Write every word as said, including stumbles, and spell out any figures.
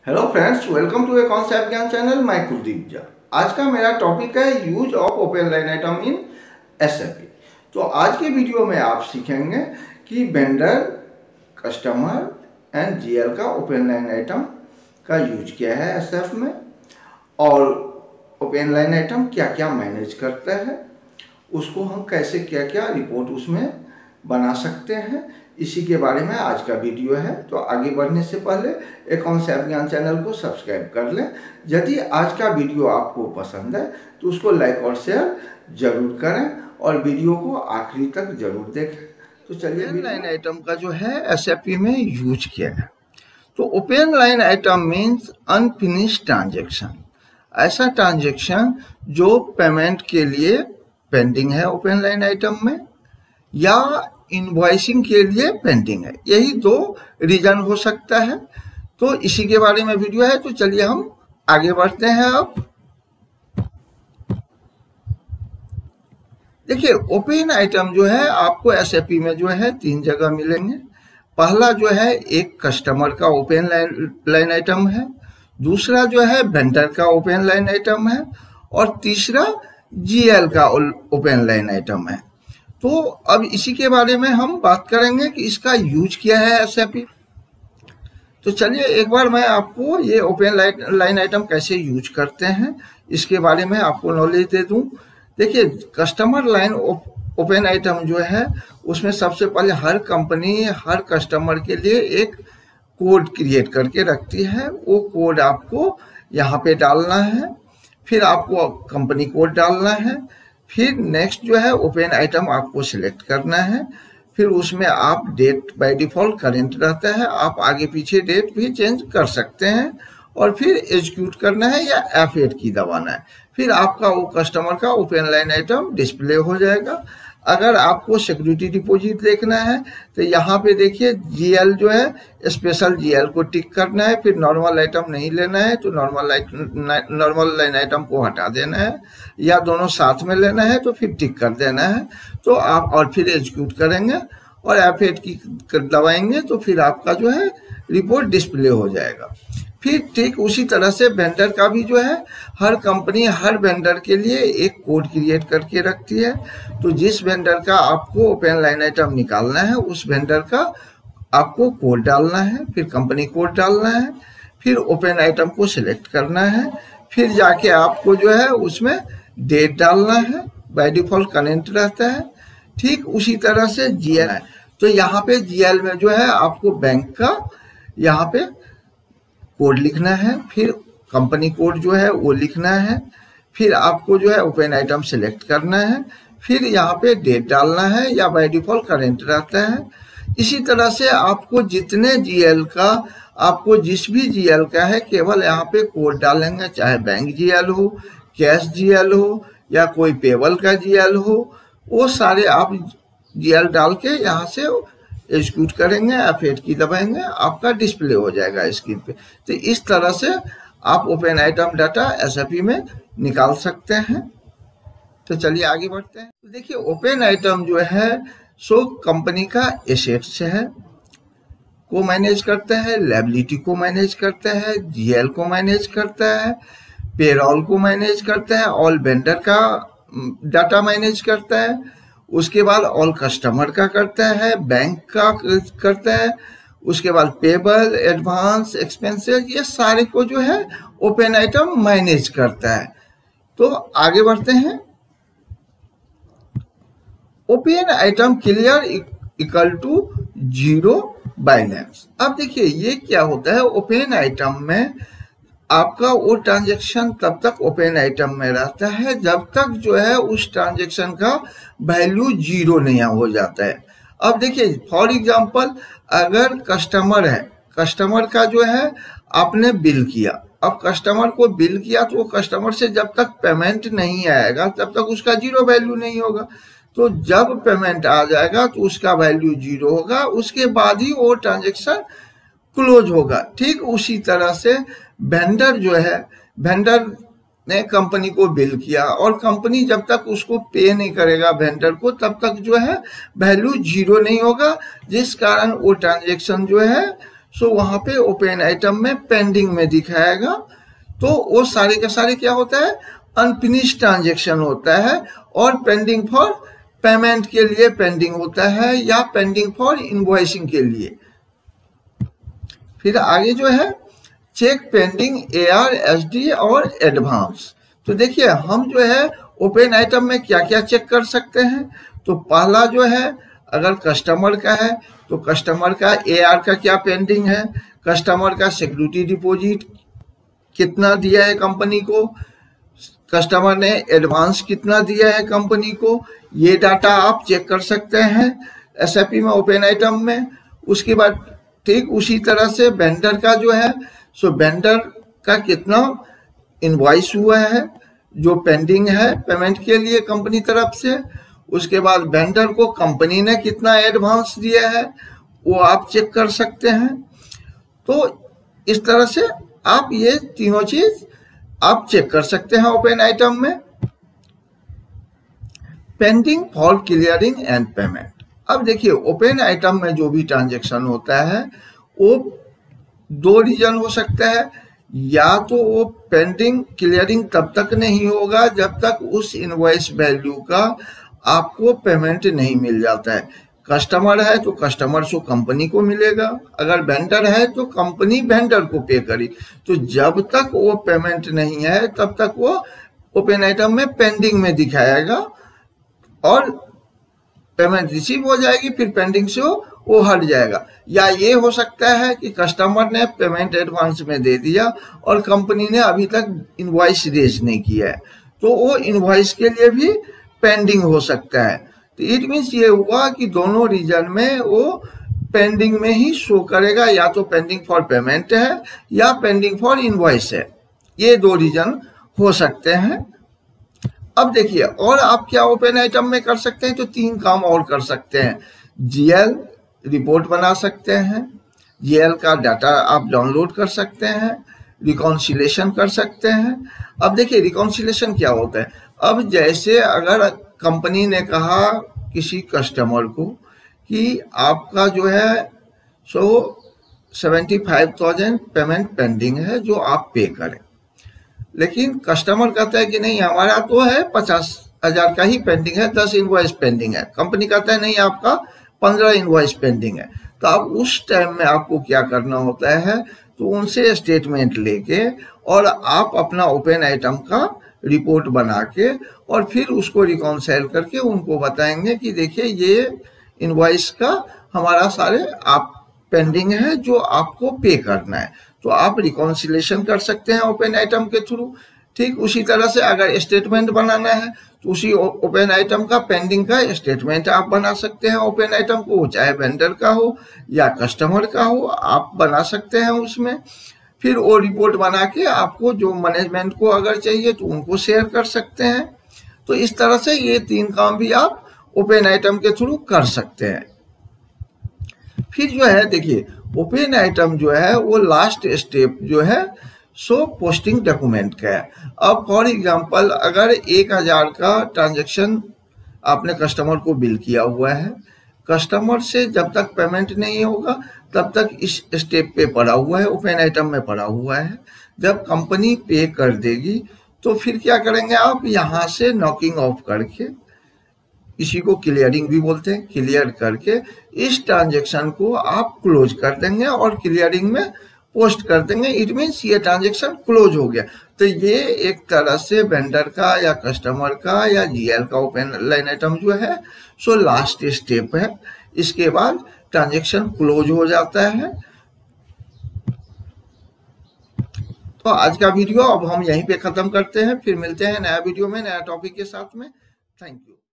Hello friends, welcome to a concept Gyan channel. मैं कुलदीप झा। आज का मेरा टॉपिक है use of open line item in SAP. तो आज के वीडियो में आप सीखेंगे कि वेंडर, कस्टमर एंड जीएल का ओपन लाइन आइटम का यूज क्या है एसएफ में, और ओपन लाइन आइटम क्या क्या मैनेज करता है, उसको हम कैसे क्या क्या रिपोर्ट उसमें बना सकते हैं, इसी के बारे में आज का वीडियो है। तो आगे बढ़ने से पहले एक कॉन्सेप्ट ज्ञान चैनल को सब्सक्राइब कर लें। यदि आज का वीडियो आपको पसंद है तो उसको लाइक और शेयर जरूर करें और वीडियो को आखिरी तक जरूर देखें। तो चलिए, ओपन लाइन आइटम का जो है एसएपी में यूज किया है। तो open line item means unfinished transaction, ऐसा ट्रांजेक्शन जो पेमेंट के लिए पेंडिंग है ओपन लाइन आइटम में, या इनवॉइसिंग के लिए पेंडिंग है। यही दो रीजन हो सकता है। तो इसी के बारे में वीडियो है। तो चलिए हम आगे बढ़ते हैं। अब देखिए, ओपन आइटम जो है आपको एसएपी में जो है तीन जगह मिलेंगे। पहला जो है एक कस्टमर का ओपन लाइन लाइन आइटम है, दूसरा जो है वेंडर का ओपन लाइन आइटम है, और तीसरा जीएल का ओपन लाइन आइटम है। तो अब इसी के बारे में हम बात करेंगे कि इसका यूज क्या है एसएपी। तो चलिए एक बार मैं आपको ये ओपन लाइन आइटम कैसे यूज करते हैं इसके बारे में आपको नॉलेज दे दूं। देखिए, कस्टमर लाइन ओपन आइटम जो है उसमें सबसे पहले हर कंपनी हर कस्टमर के लिए एक कोड क्रिएट करके रखती है। वो कोड आपको यहाँ पे डालना है, फिर आपको कंपनी कोड डालना है, फिर नेक्स्ट जो है ओपन आइटम आपको सिलेक्ट करना है, फिर उसमें आप डेट बाय डिफॉल्ट करेंट रहता है, आप आगे पीछे डेट भी चेंज कर सकते हैं, और फिर एग्जीक्यूट करना है या एफ एट की दबाना है। फिर आपका वो कस्टमर का ओपन लाइन आइटम डिस्प्ले हो जाएगा। अगर आपको सिक्योरिटी डिपॉजिट देखना है तो यहाँ पे देखिए जीएल जो है स्पेशल जीएल को टिक करना है, फिर नॉर्मल आइटम नहीं लेना है तो नॉर्मल नॉर्मल लाइन आइटम को हटा देना है, या दोनों साथ में लेना है तो फिर टिक कर देना है। तो आप और फिर एग्जीक्यूट करेंगे और एफ एट की दबाएंगे तो फिर आपका जो है रिपोर्ट डिस्प्ले हो जाएगा। फिर ठीक उसी तरह से वेंडर का भी जो है हर कंपनी हर वेंडर के लिए एक कोड क्रिएट करके रखती है। तो जिस वेंडर का आपको ओपन लाइन आइटम निकालना है उस वेंडर का आपको कोड डालना है, फिर कंपनी कोड डालना है, फिर ओपन आइटम को सिलेक्ट करना है, फिर जाके आपको जो है उसमें डेट डालना है, बाय डिफॉल्ट करेंट रहता है। ठीक उसी तरह से जीएल है। तो यहाँ पे जीएल में जो है आपको बैंक का यहाँ पे कोड लिखना है, फिर कंपनी कोड जो है वो लिखना है, फिर आपको जो है ओपन आइटम सिलेक्ट करना है, फिर यहाँ पे डेट डालना है या बाय डिफॉल्ट करेंट रहता है। इसी तरह से आपको जितने जीएल का आपको जिस भी जीएल का है केवल यहाँ पे कोड डालेंगे, चाहे बैंक जीएल हो, कैश जीएल हो, या कोई पेबल का जीएल हो, वो सारे आप जीएल डाल के यहाँ से एग्जीक्यूट करेंगे, एफ एट की दबाएंगे, आपका डिस्प्ले हो जाएगा स्क्रीन पे। तो इस तरह से आप ओपन आइटम डाटा एसएपी में निकाल सकते हैं। तो चलिए आगे बढ़ते हैं। तो देखिए, ओपन आइटम जो है सो कंपनी का एसेट्स है को मैनेज करता है, लायबिलिटी को मैनेज करता है, जीएल को मैनेज करता है, पेरोल को मैनेज करता है, ऑल वेंडर का डाटा मैनेज करता है, उसके बाद ऑल कस्टमर का करता है, बैंक का करता है, उसके बाद पेबल, एडवांस, एक्सपेंसेस, ये सारे को जो है ओपन आइटम मैनेज करता है। तो आगे बढ़ते हैं। Open item clear equal to zero balance. अब देखिए ये क्या होता है, ओपन आइटम में आपका वो ट्रांजैक्शन तब तक ओपन आइटम में रहता है जब तक जो है उस ट्रांजैक्शन का वैल्यू जीरो नहीं हो जाता है। अब देखिए फॉर एग्जांपल, अगर कस्टमर है, कस्टमर का जो है आपने बिल किया, अब कस्टमर को बिल किया तो वो कस्टमर से जब तक पेमेंट नहीं आएगा तब तक उसका जीरो वैल्यू नहीं होगा। तो जब पेमेंट आ जाएगा तो उसका वैल्यू जीरो होगा, उसके बाद ही वो ट्रांजैक्शन क्लोज होगा। ठीक उसी तरह से वेंडर जो है, वेंडर ने कंपनी को बिल किया और कंपनी जब तक उसको पे नहीं करेगा वेंडर को तब तक जो है वैल्यू जीरो नहीं होगा, जिस कारण वो ट्रांजैक्शन जो है सो वहां पे ओपन आइटम में पेंडिंग में दिखाएगा। तो वो सारे के सारे क्या होता है, अनफिनिश ट्रांजेक्शन होता है, और पेंडिंग फॉर पेमेंट के लिए पेंडिंग होता है, या पेंडिंग फॉर इनवॉइसिंग के लिए। फिर आगे जो है चेक पेंडिंग एआर, एसडी और एडवांस। तो देखिए हम जो है ओपन आइटम में क्या क्या चेक कर सकते हैं। तो पहला जो है अगर कस्टमर का है तो कस्टमर का एआर का क्या पेंडिंग है, कस्टमर का सिक्योरिटी डिपॉजिट कितना दिया है कंपनी को, कस्टमर ने एडवांस कितना दिया है कंपनी को, ये डाटा आप चेक कर सकते हैं एसएपी में ओपन आइटम में। उसके बाद ठीक उसी तरह से वेंडर का जो है, सो वेंडर का कितना इनवॉइस हुआ है जो पेंडिंग है पेमेंट के लिए कंपनी तरफ से। उसके बाद वेंडर को कंपनी ने कितना एडवांस दिया है वो आप चेक कर सकते हैं। तो इस तरह से आप ये तीनों चीज आप चेक कर सकते हैं ओपन आइटम में। Pending for clearing and payment. अब देखिए ओपन आइटम में जो भी ट्रांजेक्शन होता है वो दो रीजन हो सकता है, या तो वो पेंडिंग क्लियरिंग तब तक नहीं होगा जब तक उस इनवॉइस वैल्यू का आपको पेमेंट नहीं मिल जाता है। कस्टमर है तो कस्टमर से कंपनी को मिलेगा, अगर वेंडर है तो कंपनी वेंडर को पे करी। तो जब तक वो पेमेंट नहीं है तब तक वो ओपन आइटम में पेंडिंग में दिखाएगा, और पेमेंट रिसीव हो जाएगी फिर पेंडिंग से वो हट जाएगा। या ये हो सकता है कि कस्टमर ने पेमेंट एडवांस में दे दिया और कंपनी ने अभी तक इनवॉइस रेज नहीं किया है, तो वो इनवॉइस के लिए भी पेंडिंग हो सकता है। तो इट मीन्स ये हुआ कि दोनों रीजन में वो पेंडिंग में ही शो करेगा, या तो पेंडिंग फॉर पेमेंट है या पेंडिंग फॉर इनवॉइस है। ये दो रीजन हो सकते हैं। अब देखिए और आप क्या ओपन आइटम में कर सकते हैं, तो तीन काम और कर सकते हैं। जीएल रिपोर्ट बना सकते हैं, जीएल का डाटा आप डाउनलोड कर सकते हैं, रिकॉन्सिलेशन कर सकते हैं। अब देखिए रिकॉन्सिलेशन क्या होता है। अब जैसे अगर कंपनी ने कहा किसी कस्टमर को कि आपका जो है so seventy five thousand payment pending है जो आप पे करें, लेकिन कस्टमर कहता है कि नहीं हमारा तो है पचास हजार का ही पेंडिंग है, दस इनवॉइस पेंडिंग है। कंपनी कहता है नहीं आपका पंद्रह इनवॉइस पेंडिंग है। तो अब उस टाइम में आपको क्या करना होता है, तो उनसे स्टेटमेंट लेके और आप अपना ओपन आइटम का रिपोर्ट बना के और फिर उसको रिकॉन्साइल करके उनको बताएंगे कि देखिए ये इनवॉइस का हमारा सारे आप पेंडिंग है जो आपको पे करना है। तो आप रिकॉन्सिलेशन कर सकते हैं ओपन आइटम के थ्रू। ठीक उसी तरह से अगर स्टेटमेंट बनाना है तो उसी ओपन आइटम का पेंडिंग का स्टेटमेंट आप बना सकते हैं ओपन आइटम को, चाहे वेंडर का हो या कस्टमर का हो, आप बना सकते हैं उसमें। फिर वो रिपोर्ट बना के आपको जो मैनेजमेंट को अगर चाहिए तो उनको शेयर कर सकते हैं। तो इस तरह से ये तीन काम भी आप ओपन आइटम के थ्रू कर सकते हैं। फिर जो है देखिए ओपन आइटम जो है वो लास्ट स्टेप जो है सो पोस्टिंग डॉक्यूमेंट का है। अब फॉर एग्जांपल अगर एक हजार का ट्रांजैक्शन आपने कस्टमर को बिल किया हुआ है, कस्टमर से जब तक पेमेंट नहीं होगा तब तक इस स्टेप पे पड़ा हुआ है, ओपन आइटम में पड़ा हुआ है। जब कंपनी पे कर देगी तो फिर क्या करेंगे आप, यहाँ से नॉकिंग ऑफ करके, इसी को क्लियरिंग भी बोलते हैं, क्लियर करके इस ट्रांजैक्शन को आप क्लोज कर देंगे और क्लियरिंग में पोस्ट कर देंगे। इट मीन्स ये ट्रांजैक्शन क्लोज हो गया। तो ये एक तरह से वेंडर का या कस्टमर का या जीएल का ओपन लाइन आइटम जो है सो लास्ट स्टेप है। इसके बाद ट्रांजैक्शन क्लोज हो जाता है। तो आज का वीडियो अब हम यहीं पे खत्म करते हैं, फिर मिलते हैं नया वीडियो में नया टॉपिक के साथ में। Thank you.